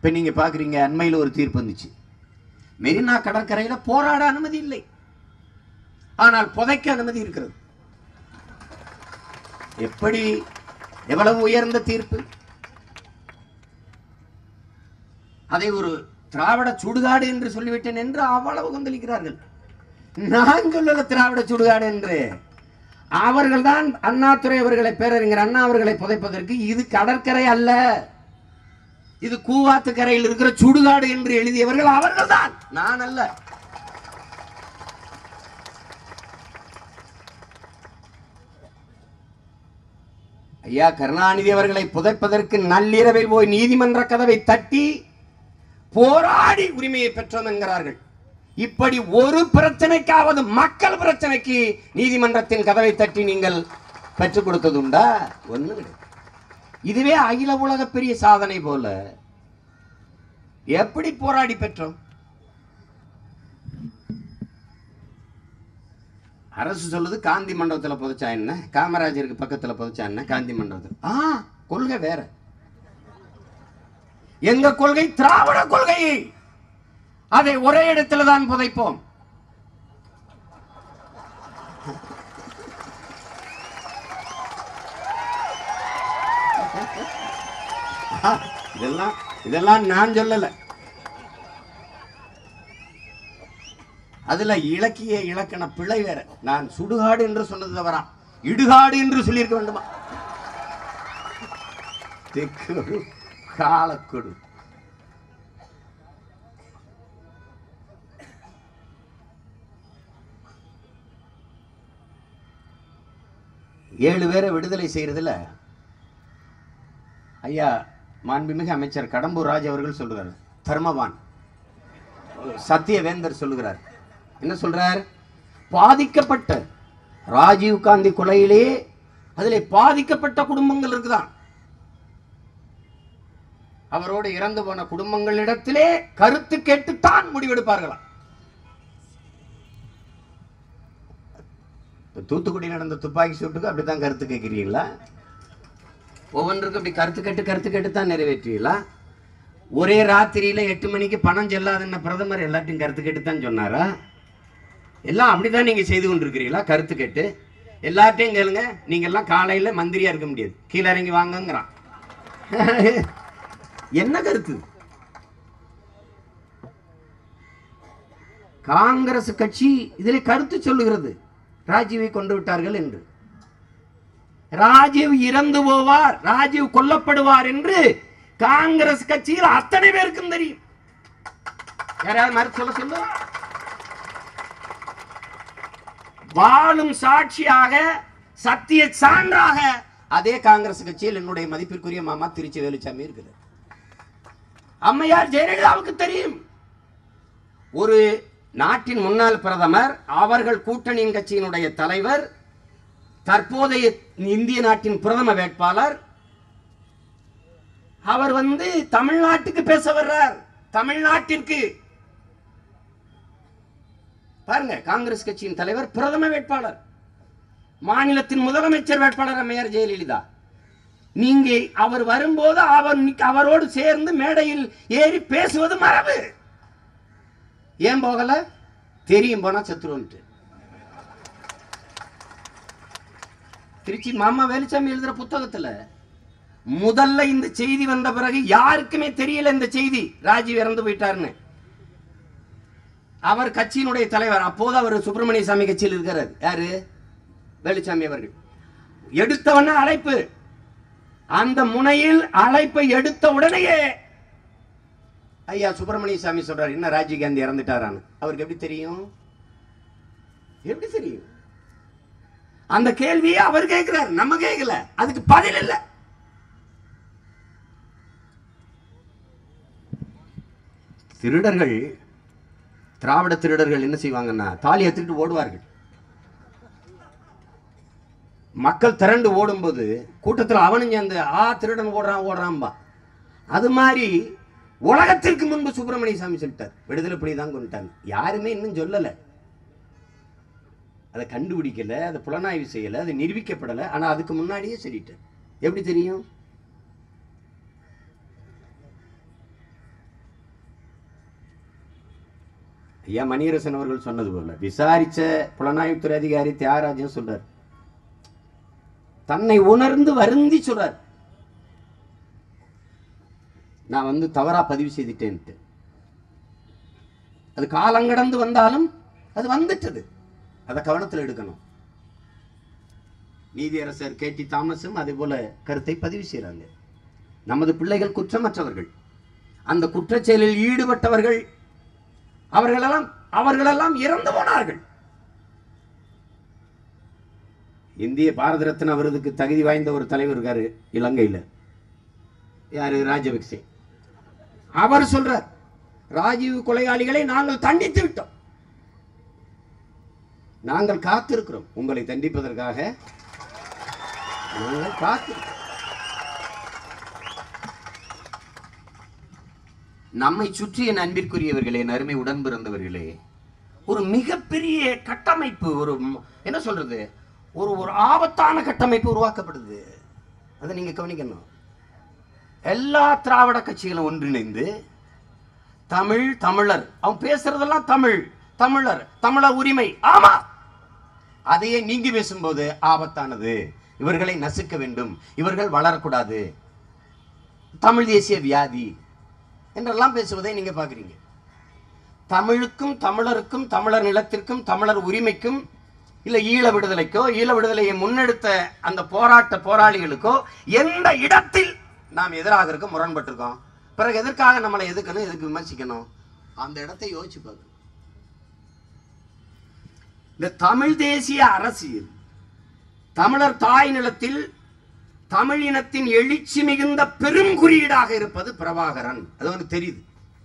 இப்ப நீங்க பாக்குறீங்க, அண்மையில் ஒரு தீர்ப்பு வந்துச்சு. மெரினா கடற்கரையில போராட அனுமதி இல்லை, ஆனால் புதைக்க அனுமதி இருக்கிறது. எப்படி, எவ்வளவு உயர்ந்த தீர்ப்பு! அதை ஒரு திராவிட சுடுகாடு என்று சொல்லிவிட்டேன் என்று அவ்வளவு கொந்தளிக்கிறார்கள். நான் சொல்லல திராவிட சுடுகாடு என்று. அவர்கள் தான் அண்ணாதுரை அவர்களை, பேரறிஞர் அண்ணா அவர்களை புதைப்பதற்கு இது கடற்கரை அல்ல, இது கூவாத்து கரையில் இருக்கிற சுடுகாடு என்று எழுதியவர்கள் அவர்கள் தான், நான் அல்ல. ஐயா கருணாநிதி அவர்களை புதைப்பதற்கு நள்ளிரவில் போய் நீதிமன்ற கதவை தட்டி போராடி உரிமையை பெற்றோம் என்கிறார்கள். இப்படி ஒரு பிரச்சனைக்காவது, மக்கள் பிரச்சனைக்கு நீதிமன்றத்தின் கதவை தட்டி நீங்கள் பெற்றுக் கொடுத்தது உண்டா? ஒண்ணு கிடையாது. இதுவே அகில உலக பெரிய சாதனை போல. எப்படி போராடி பெற்றோம்? அரசு சொல்லுது காந்தி மண்டபத்தில் புதைச்சா என்ன, காமராஜருக்கு பக்கத்தில் புதைச்சா என்ன, காந்தி மண்டபத்தில். கொள்கை வேற. எங்க கொள்கை திராவிட கொள்கை, அதை ஒரே இடத்துல தான் புதைப்போம். இதெல்லாம் நான் சொல்லல. அதுல இலக்கிய இலக்கண பிழை வேற. நான் சுடுகாடு என்று சொன்னது தவறா, இடுகாடு என்று சொல்லியிருக்க வேண்டுமா? தெக்கொடு காலக்கொடு. ஏழு பேரை விடுதலை செய்யறதுல ஐயா மாண்புமிகு அமைச்சர் கடம்பூர் ராஜ் அவர்கள் சொல்லுகிறார், தர்மவான் சத்தியவேந்தர் சொல்லுகிறார். என்ன சொல்றார்? பாதிக்கப்பட்ட ராஜீவ் காந்தி கொலையிலே அதிலே பாதிக்கப்பட்ட குடும்பங்கள் இருக்குதான், அவரோடு இறந்து போன குடும்பங்களிடத்திலே கருத்து கேட்டுத்தான் முடிவெடுப்பார்களாம். தூத்துக்குடியில் நடந்த துப்பாக்கி சூட்டுக்கு அப்படித்தான் கருத்து கேட்கிறீங்களா? ஒவ்வொன்றுக்கும் அப்படி கருத்து கேட்டு தான் நிறைவேற்றீங்களா? ஒரே ராத்திரியில 8 மணிக்கு பணம் செல்லாதுன்னு பிரதமர் எல்லாத்தையும் கருத்து கேட்டு தான் சொன்னாரா? எல்லாம் அப்படிதான் நீங்க செய்து கொண்டிருக்கிறீங்களா? கருத்து கேட்டு எல்லாத்தையும் கேளுங்க. நீங்க எல்லாம் காலையில மந்திரியா இருக்க முடியாது, கீழே இறங்கி வாங்கங்கிறான். என்ன கருத்து? காங்கிரஸ் கட்சி இதில் கருத்து சொல்லுகிறது, ராஜீவை கொண்டு விட்டார்கள் என்று. ராஜீவ் இறந்து போவார், ராஜீவ் கொல்லப்படுவார் என்று காங்கிரஸ் கட்சியில் அத்தனை பேருக்கும் தெரியும். யாராவது மறுத்து சொல்ல வாழும் சாட்சியாக, சத்திய சான்றாக அதே காங்கிரஸ் கட்சியில் என்னுடைய மதிப்பிற்குரிய மாமா திருச்சி வேலுச்சாமி இருக்கிறார். அம்மையார் ஜெயலலிதாவுக்கு தெரியும். ஒரு நாட்டின் முன்னாள் பிரதமர், அவர்கள் கூட்டணியின் கட்சியினுடைய தலைவர், தற்போதைய இந்திய நாட்டின் பிரதம வேட்பாளர், அவர் தமிழ்நாட்டுக்கு பேச வர்றார். தமிழ்நாட்டிற்கு பாருங்க, காங்கிரஸ் கட்சியின் தலைவர் பிரதம வேட்பாளர், மாநிலத்தின் முதலமைச்சர் வேட்பாளர் அம்மையார் ஜெயலலிதா. நீங்க அவர் வரும்போது அவரோடு சேர்ந்து மேடையில் ஏறி பேசுவது மரபு. ஏன் போகல? தெரியும், போனா சத்துருவன்ட்டு. திருச்சி மாமா வேலுச்சாமி எழுதுற புத்தகத்துல முதல்ல இந்த செய்தி வந்த பிறகு யாருக்குமே தெரியல இந்த செய்தி, ராஜீவ் இறந்து போயிட்டாருன்னு. அவர் கட்சியினுடைய தலைவர், அப்போது அவர் சுப்பிரமணிய சாமி கட்சியில் இருக்கிறார். யாரு? வேலுச்சாமி அவர்கள். எடுத்தவன அழைப்பு, அந்த முனையில் அழைப்பை எடுத்த உடனேயே ஐயா சுப்பிரமணிய சாமி சொல்றாரு, என்ன ராஜீவ் காந்தி இறந்துட்டாரான்னு. அவருக்கு எப்படி தெரியும்? எப்படி தெரியும்? அந்த கேள்வியை அவர் கேட்கிறார், நம்ம கேட்கல, அதுக்கு பதில் இல்லை. திருடர்கள், திராவிட திருடர்கள் என்ன செய்வாங்கன்னா, தாலி எடுத்துட்டு ஓடுவார்கள். மக்கள் திரண்டு ஓடும்போது கூட்டத்தில் அவனுங்க அந்த திருடன் ஓடுறான்பா. அது மாதிரி உலகத்திற்கு முன்பு சுப்பிரமணிய சாமி சொல்லிட்டார், விடுதலை புலி தான் கொண்டுட்டாங்க. யாருமே இன்னும் சொல்லல, அதை கண்டுபிடிக்கல, அதை புலனாய்வு செய்யல, அது நிரூபிக்கப்படலை. ஆனா அதுக்கு முன்னாடியே சொல்லிட்டார். எப்படி தெரியும்? ஐயா மணியரசன் அவர்கள் சொன்னது போல விசாரிச்ச புலனாய்வுத்துறை அதிகாரி தியாகராஜன் சொல்றார், தன்னை உணர்ந்து வருந்தி சொல்றார், நான் தவறா பதிவு செய்துட்டேன்ட்டு. அது காலங்கடந்து வந்தாலும் அது வந்துட்டது, அதை கவனத்தில் எடுக்கணும். நீதியரசர் KT தாமஸும் அதே போல கருத்தை பதிவு செய்யறாங்க. நமது பிள்ளைகள் குற்றமற்றவர்கள், அந்த குற்றச்செயலில் ஈடுபட்டவர்கள் அவர்களெல்லாம் இறந்து போனார்கள். இந்திய பாரத ரத்னா விருதுக்கு தகுதி வாய்ந்த ஒரு தலைவர் இருக்காரு இலங்கையில், யாரு? ராஜபக்சே. அவர் சொல்றார், ராஜீவ் கொலையாளிகளை நாங்கள் தண்டித்து விட்டோம், நாங்கள் காத்திருக்கிறோம், உங்களை தண்டிப்பதற்காக நாங்கள் காத்திருக்கிறோம். நம்மை சுற்றிய அன்பிற்குரியவர்களே, அருமை உடன் பிறந்தவர்களே, ஒரு மிகப்பெரிய கட்டமைப்பு, ஒரு என்ன சொல்றது, ஒரு ஆபத்தான கட்டமைப்பு உருவாக்கப்படுது. அதை நீங்க கவனிக்கணும். எல்லா திராவிட கட்சிகளும் ஒன்றிணைந்து தமிழர், அவன் பேசுறதெல்லாம் தமிழர் உரிமை, ஆமா, அதையே நீங்க பேசும்போது ஆபத்தானது, இவர்களை நசுக்க வேண்டும், இவர்கள் வளரக்கூடாது, தமிழ் தேசிய வியாதி என்றெல்லாம் பேசுவதை நீங்க பாக்குறீங்க. தமிழுக்கும் தமிழருக்கும் தமிழர் நிலத்திற்கும் தமிழர் உரிமைக்கும் இல்ல ஈழ விடுதலைக்கோ ஈழ விடுதலையை முன்னெடுத்த அந்த போராளிகளுக்கோ எந்த இடத்தில் நாம் எதிராக இருக்க முரண்பட்டிருக்கோம், பிறகு எதற்காக நம்மளை எதுக்கணும், எதுக்கு விமர்சிக்கணும், அந்த இடத்தை யோசிச்சு பார்க்கணும். இந்த தமிழ் தேசிய அரசியல் தமிழர் தாய் நிலத்தில் தமிழ் இனத்தின் எழுச்சி மிகுந்த பெரும் குறியீடாக இருப்பது பிரபாகரன். அது உங்களுக்கு தெரியுது.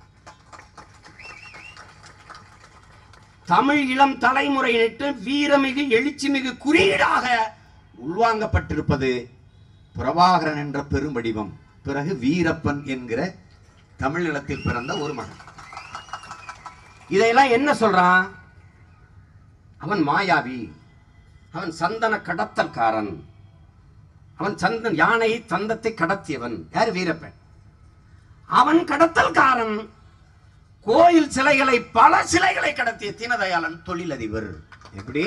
தமிழ் இளம் தலைமுறையினருக்கு வீரமிகு எழுச்சிமிகு குறியீடாக உள்வாங்கப்பட்டிருப்பது பிரபாகரன் என்ற பெரும் வடிவம். பிறகு வீரப்பன் என்கிற தமிழ் நிலத்தில் பிறந்த ஒரு மகன். இதையெல்லாம் என்ன சொல்றான்? அவன் மாயாவி, அவன் சந்தன கடத்தல்காரன், அவன் யானை சந்தத்தை கடத்தியவன். யாரு? வீரப்பன். அவன் கடத்தல்காரன். கோயில் சிலைகளை, பல சிலைகளை கடத்திய தீனதயாளன் தொழிலதிபர். எப்படி?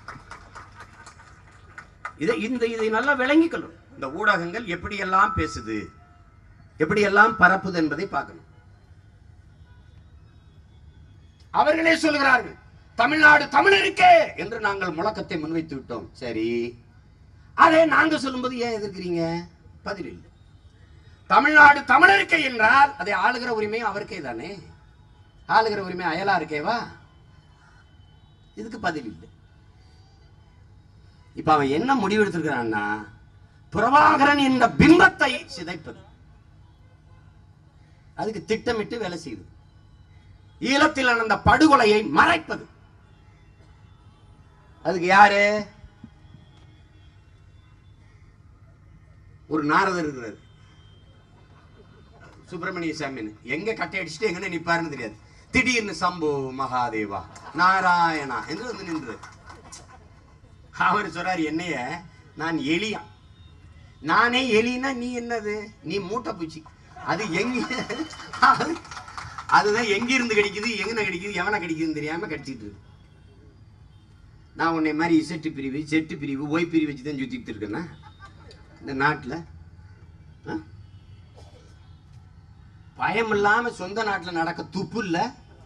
இதை நல்லா விளங்கிக்கணும். இந்த ஊடகங்கள் எப்படியெல்லாம் பேசுது, எப்படியெல்லாம் பரப்புது என்பதை பார்க்கணும். அவர்களே சொல்கிறார்கள், தமிழ்நாடு தமிழருக்கே என்று நாங்கள் முழக்கத்தை முன்வைத்து விட்டோம். சரி, அதே நாங்க சொல்லும்போது ஏன் எதிர்க்கிறீங்க? பதில் இல்லை. தமிழ்நாடு தமிழருக்கே என்றால் அதை ஆளுகிற உரிமை அவருக்கே தானே. ஆளுகிற உரிமை அயலாருக்கேவா? இதுக்கு பதில் இல்லை. இப்ப அவன் என்ன முடிவெடுத்திருக்கிறான்னா, பிரபாகரன் என்ற பிம்பத்தை சிதைப்பது, அதுக்கு திட்டமிட்டு வேலை செய்யுது. ஈழத்தில் நடந்த படுகொலையை மறைப்பது, அதுக்கு யாரு? ஒரு நாரதர் இருக்கிறார், சுப்பிரமணிய சாமி. எங்க கட்டை அடிச்சுட்டு எங்க நிப்பாருன்னு தெரியாது. திடீர்னு சம்பு மகாதேவா நாராயணா என்று வந்து நின்று அவர் சொல்றாரு, என்னைய நான் எலியா, நானே எலினா நீ என்னது? நீ மூட்டை பூச்சி. அது எங்க, அதுதான் எங்க இருந்து கிடைக்குது, எங்க கிடைக்குது, எவனை கிடைக்குதுன்னு தெரியாம கடிச்சிட்டு இருக்கு. நான் உன்னை மாதிரி இசட்டு பிரிவு, செட்டு பிரிவு, ஓய் பிரிவு வச்சுதான் சுத்திட்டு இருக்கேன்னா இந்த நாட்டில். பயம் இல்லாம சொந்த நாட்டில் நடக்க துப்பு இல்ல.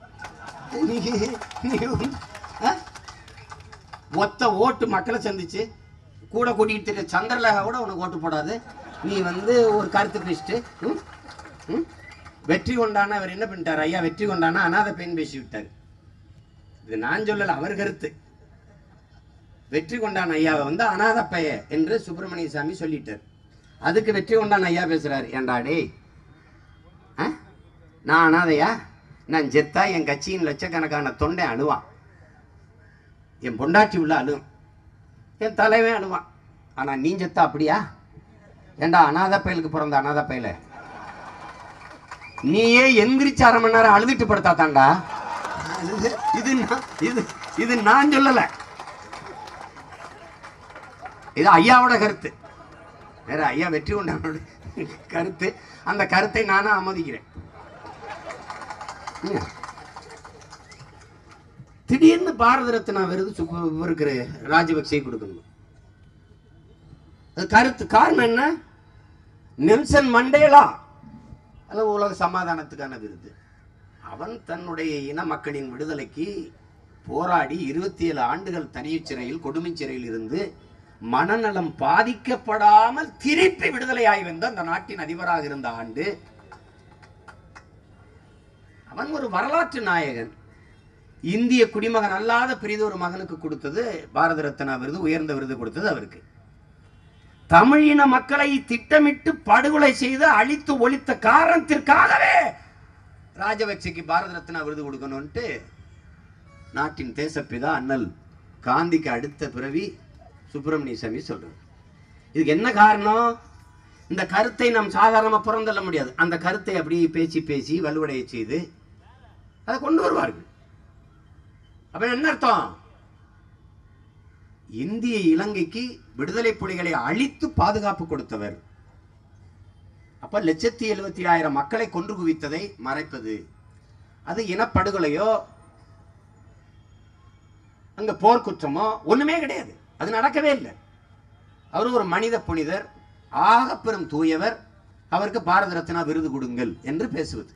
மொத்த ஓட்டு மக்களை சந்திச்சு கூட கூட்டிகிட்டு தெரிய சந்திரலேகா கூட உனக்கு ஓட்டு போடாது. நீ ஒரு கருத்து பேசிட்டு வெற்றி கொண்டான அவர் என்ன பண்ணிட்டார்? ஐயா வெற்றி கொண்டானா அனாதை பெண் பேசி விட்டார். இது நான் சொல்லல, அவர் கருத்து. வெற்றி கொண்டான் ஐயாவை அனாதை பைய என்று சுப்பிரமணிய சாமி சொல்லிட்டார். அதுக்கு வெற்றி கொண்டான் ஐயா பேசுறாரு, ஏண்டா டே, நான் அனாதையா? நான் செத்தா என் கட்சியின் லட்சக்கணக்கான தொண்டை அழுவான், என் பொண்டாட்டி உள்ள அழுவும், என் தலைவன் அழுவான். ஆனா நீ செத்தா அப்படியா? ஏண்டா அனாதை பயலுக்கு பிறந்த அனாதை பயல, நீயே எந்திரிச்சு 1/2 மணி நேரம் அழுதுட்டு படுத்தா தாண்டா. இது நான் சொல்லல, இது ஐயாவோட கருத்து. வேற ஐயா வெற்றி கொண்டானோட கருத்து. அந்த கருத்தை நானும் ஆமோதிக்கிறேன். திடீர்னு பாரத ரத்னா விருது இருக்கிற ராஜபக்சே கொடுக்கணும். அது கருத்து காரணம் என்ன? நெல்சன் மண்டேலா அது உலக சமாதானத்துக்கான விருது. அவன் தன்னுடைய இன மக்களின் விடுதலைக்கு போராடி 27 ஆண்டுகள் தனிய சிறையில் கொடுமை சிறையில் இருந்து மனநலம் பாதிக்கப்படாமல் திருப்பி விடுதலையாகி வந்த அந்த நாட்டின் அதிபராக இருந்த ஆண்டு. அவன் ஒரு வரலாற்று நாயகன். இந்திய குடிமகன் அல்லாத பெரிதொரு மகனுக்கு கொடுத்தது பாரத ரத்னா விருது, உயர்ந்த விருது கொடுத்தது அவருக்கு. தமிழின மக்களை திட்டமிட்டு படுகொலை செய்து அழித்து ஒழித்த காரணத்திற்காகவே ராஜபக்சேக்கு பாரத ரத்னா விருது கொடுக்கணும்ட்டு நாட்டின் தேசப்பிதா அண்ணல் காந்திக்கு அடுத்த பிறவி சுப்பிரமணிய சாமி சொல்றாரு. இதுக்கு என்ன காரணம்? இந்த கருத்தை நாம் சாதாரணமாக புறந்தள்ள முடியாது. அந்த கருத்தை அப்படி பேசி பேசி வலுவடைய செய்து அதை கொண்டு வருவார்கள். அப்ப என்ன அர்த்தம்? இந்திய இலங்கைக்கு விடுதலை புலிகளை அழித்து பாதுகாப்பு கொடுத்தவர். அப்ப 1,70,000 மக்களை கொன்று குவித்ததை மறைப்பது, அது இனப்படுகொலையோ அங்க போர்க்குற்றமோ ஒண்ணுமே கிடையாது. அது நடக்கவே இல்லை. அவர் ஒரு மனித புனிதர், ஆக பெரும் தூயவர், அவருக்கு பாரத ரத்னா விருது கொடுங்கள் என்று பேசுவது.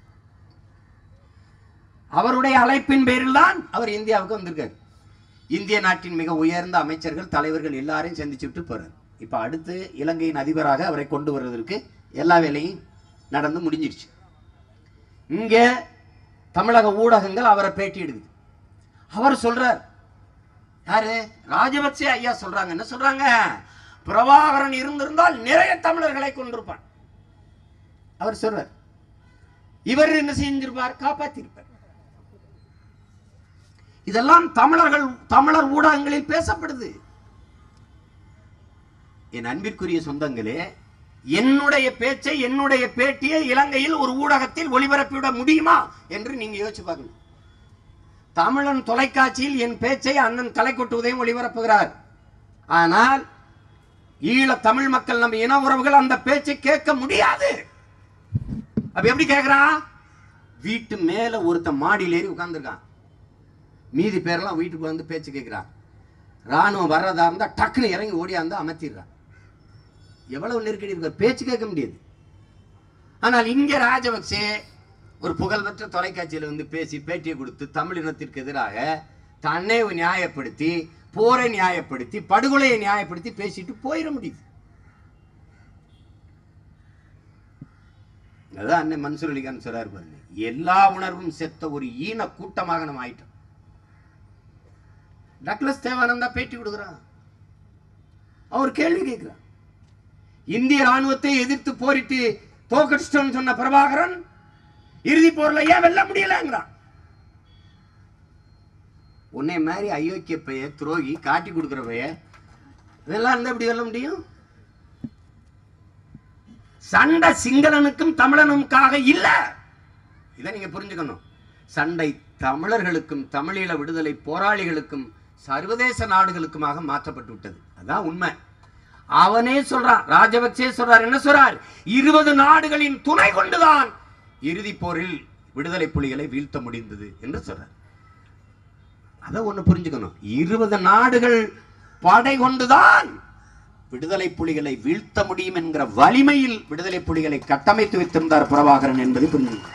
அவருடைய அழைப்பின் பேரில் தான் அவர் இந்தியாவுக்கு வந்திருக்கார். இந்திய நாட்டின் மிக உயர்ந்த அமைச்சர்கள் தலைவர்கள் எல்லாரையும் சந்திச்சுட்டு போறார். இப்ப அடுத்து இலங்கையின் அதிபராக அவரை கொண்டு வருவதற்கு எல்லா வேலையும் நடந்து முடிஞ்சிருச்சு. இங்க தமிழக ஊடகங்கள் அவரை பேட்டி எடுக்குது. அவர் சொல்றார், யாரு? ராஜபக்சே ஐயா சொல்றாங்க. என்ன சொல்றாங்க? பிரபாகரன் இருந்திருந்தால் நிறைய தமிழர்களை கொண்டிருப்பான். அவர் சொல்றார். இவர் என்ன செஞ்சிருப்பார்? காப்பாத்திருப்பார். இதெல்லாம் தமிழர் ஊடகங்களில் பேசப்படுது. என் அன்பிற்குரிய சொந்தங்களே, என்னுடைய பேச்சை, என்னுடைய பேட்டியை இலங்கையில் ஒரு ஊடகத்தில் ஒளிபரப்பிவிட முடியுமா என்று நீங்க யோசிச்சு பார்க்கணும். தமிழன் தொலைக்காட்சியில் என் பேச்சை அண்ணன் கலைக்கொட்டுவதையும் ஒளிபரப்புகிறார். ஆனால் ஈழ தமிழ் மக்கள், நம்ம இன உறவுகள் அந்த பேச்சை கேட்க முடியாது. அப்ப எப்படி கேட்கிறான்? வீட்டு மேல ஒருத்த மாடியில் ஏறி உட்கார்ந்துருக்கான், மீதி பேரெல்லாம் வீட்டுக்கு வந்து பேச்சு கேட்கிறான். ராணுவம் வர்றதா இருந்தா டக்குன்னு இறங்கி ஓடியாந்து அமர்த்திடுறான். எவ்வளவு நெருக்கடி இருக்க, பேச்சு கேட்க முடியாது. ஆனால் இங்க ராஜபக்சே ஒரு புகழ்பெற்ற தொலைக்காட்சியில் வந்து பேசி பேட்டியை கொடுத்து தமிழினத்திற்கு எதிராக தன்னை நியாயப்படுத்தி, போரை நியாயப்படுத்தி, படுகொலையை நியாயப்படுத்தி பேசிட்டு போயிட முடியுது. அதான் அண்ணன் மன்சூர் அலிகான் சொல்றாரு பாருங்க, எல்லா உணர்வும் செத்த ஒரு ஈன கூட்டமாக நம்ம ஆயிட்டோம். டக்ளஸ் தேவானந்தா பேட்டி கொடுக்குறான். அவர் கேள்வி கேட்கிறார். இந்திய ராணுவத்தை எதிர்த்து போரிட்டு தோக்கடிச்சிட்டோம்னு சொன்ன பிரபாகரன் இறுதி போர்ல ஏன் வெல்ல முடியலங்கிறான். உன்னை மாதிரி அயோக்கிய பைய, துரோகி, காட்டி கொடுக்கிற பைய, இதெல்லாம் இருந்தா எப்படி வெல்ல முடியும்? சண்டை சிங்களனுக்கும் தமிழனுக்காக இல்ல. இதை நீங்க புரிஞ்சுக்கணும். சண்டை தமிழர்களுக்கும் தமிழீழ விடுதலை போராளிகளுக்கும் சர்வதேச நாடுகளுக்குமாக மாற்றப்பட்டு விட்டது. அதான் உண்மை. அவனே சொல்றான், ராஜபக்சே சொல்றார். என்ன சொல்றார்? 20 நாடுகளின் துணை கொண்டுதான் இறுதி போரில் விடுதலை புலிகளை வீழ்த்த முடிந்தது என்று சொல்றார். அதை ஒண்ணு புரிஞ்சுக்கணும். 20 நாடுகள் படை கொண்டுதான் விடுதலை புலிகளை வீழ்த்த முடியும் என்கிற வலிமையில் விடுதலை புலிகளை கட்டமைத்து வைத்திருந்தார் பிரபாகரன் என்பதை புரிஞ்சுக்கணும்.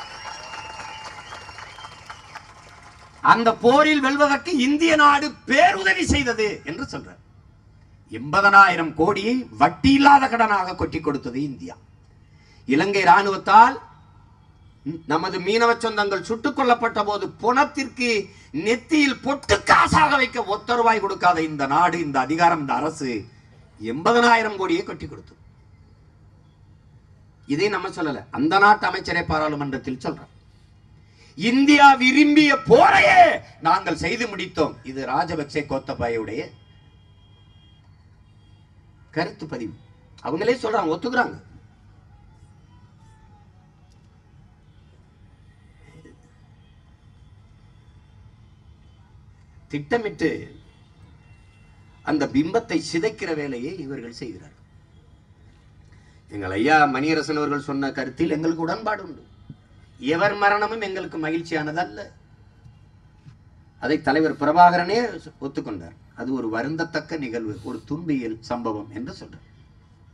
அந்த போரில் வெல்வதற்கு இந்திய நாடு பேருதவி செய்தது என்று சொல்றார். 80,000 கோடியை வட்டி இல்லாத கடனாக கொட்டி கொடுத்தது இந்தியா. இலங்கை ராணுவத்தால் நமது மீனவ சொந்தங்கள் சுட்டுக் கொல்லப்பட்ட போது புணத்திற்கு நெத்தியில் பொட்டு காசாக வைக்க ஒத்த ரூபாய் கொடுக்காத இந்த நாடு, இந்த அதிகாரம், இந்த அரசு 80,000 கோடியை கொட்டி கொடுத்தது. இதை நம்ம சொல்லல, அந்த நாட்டு அமைச்சரே பாராளுமன்றத்தில் சொல்றார். இந்தியா விரும்பிய போரையே நாங்கள் செய்து முடித்தோம். இது ராஜபக்சே கோத்தபாயுடைய கருத்து பதிவு. அவங்களே சொல்றாங்க, ஒத்துக்கிறாங்க. திட்டமிட்டு அந்த பிம்பத்தை சிதைக்கிற வேலையை இவர்கள் செய்கிறார்கள். எங்கள் ஐயா மணியரசன் அவர்கள் சொன்ன கருத்தில் எங்களுக்கு உடன்பாடு உண்டு. எவர் மரணமும் எங்களுக்கு மகிழ்ச்சியானது அல்ல. அதை தலைவர் பிரபாகரனே ஒத்துக்கொண்டார். அது ஒரு வருந்தத்தக்க நிகழ்வு, ஒரு துன்பியல் சம்பவம் என்று சொல்றார்.